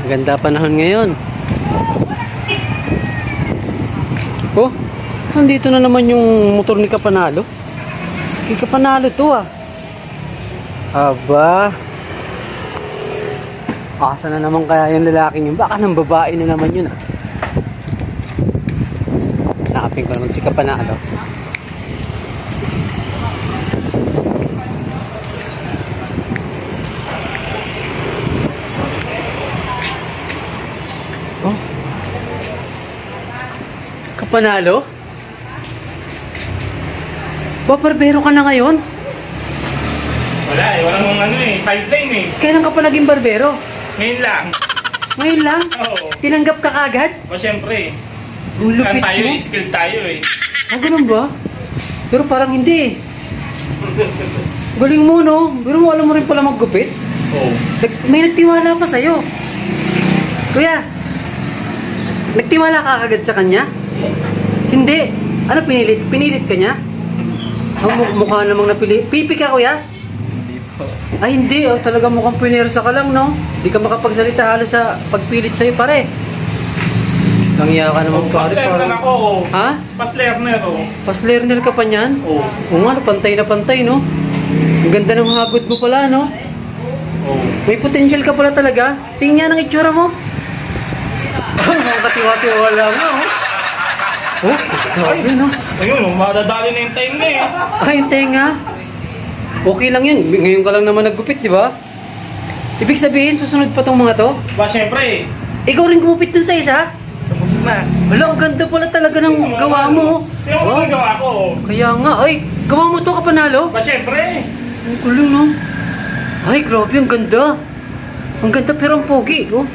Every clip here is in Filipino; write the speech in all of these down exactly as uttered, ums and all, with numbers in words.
Ganda panahon ngayon. Oh, nandito na naman yung motor ni Kapanalo. Kay Kapanalo to ah. Aba. Asa na naman kaya yung lalaking yun? Baka ng babae na naman yun ah. Nakapin ko naman si Kapanalo. Oh. Kapanalo? Barbero ka na ngayon? Wala eh, walang ano eh, sideline eh. Kailan ka pa naging barbero? Ngayon lang. Ngayon lang? Oo. Tinanggap ka kagad? O syempre, Ang lupit tayo mo. eh, skill tayo eh. Ah, ganun ba? Pero parang hindi eh. Galing mo no? Pero mo alam mo rin pala maggupit? Oo. Nag- May nagtiwala pa sa'yo. Kuya, nagtiwala ka agad sa kanya? Hindi. Ano pinilit? Pinilit ka niya? Oh, mu- mukha namang napili. Pipi ka kuya? Hindi po. Ay hindi, oh, talaga mukhang pinersa ka lang no? Hindi ka makapagsalita halos sa pagpilit sa'yo pare. Langya ka naman pare. Pas learner Parang... ako. Oh. Ha? Pas learner oh. Pas learner ka pa niyan? Oo. Oo nga, pantay na pantay no? Ang ganda ng hagod mo pala no? Oo. May potential ka pala talaga. Tingnan ang itsura mo. Mga katiwa-tiwala mo. Oh, grabe no? Ayun, oh, madadali na yung time na eh. Ay, yung tenga. Okay lang yun. Ngayon ka lang naman naggupit, di ba? Ibig sabihin, susunod pa tong mga to? Ba, syempre eh. Ikaw rin gumupit dun sa isa? Tapos na. Wala, ang ganda pala talaga ng gawa mo. Tingnan mo ang gawa ko. Oh. Kaya nga, ay, gawa mo to Kapanalo? Ba, syempre. Ang kulo no? Ay, grabe, ang ganda. Ang ganda pero ang pogi, oh.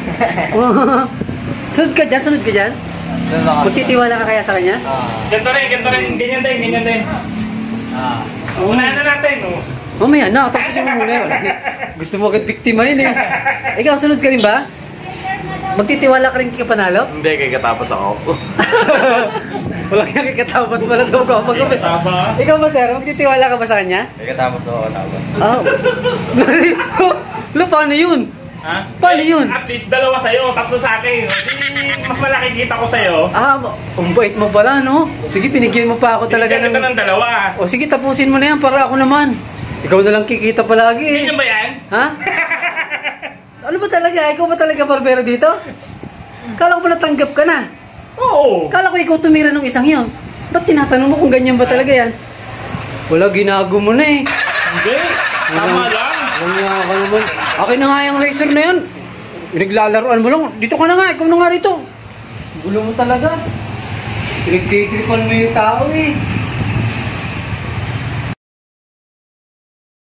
Sunod ka dyan, sunod ka dyan. Doon ako. Magtitiwala ka kaya sa kanya? Ah. Ganto rin, ganto rin. Ganyan din, ganyan din. Ah. Unahan na natin oh. Mamaya na, tapusin mo muna yun. Gusto mo agad biktima yun eh. Ikaw, sunod ka rin ba? Magtitiwala ka rin kay Kapanalo? Hindi, kay katapos ako. Walang nakikatapos pala daw ko magupit. Taba. Ikaw ba sir, magtitiwala ka ba sa kanya? Kay katapos ako, tapos. Oo. Narito. Lo, paano yun? Ha? Paano yun? At least dalawa sa'yo, tatlo sa akin. Di, mas malaki kita ko sa'yo. Ah, ang bait mo pala, no? Sige, pinigyan mo pa ako talaga Bigyan kita ng... ng dalawa. O sige, tapusin mo na yan para ako naman. Ikaw na lang kikita palagi eh. Ganyan ba yan? Ha? Ano ba talaga? Ikaw ba talaga barbero dito? Kala ko ba natanggap ka na? Oo. Kala ko ikaw tumira ng isang yon. Ba't tinatanong mo kung ganyan ba talaga yan? Wala, ginago mo na eh. Hindi. Tama lang. Alam niya ka naman. Akin na nga yung laser na yan. Pinaglalaroan mo lang. Dito ka na nga. Ikaw na nga rito. Gulo mo talaga. Pinagtitripan mo yung tao eh.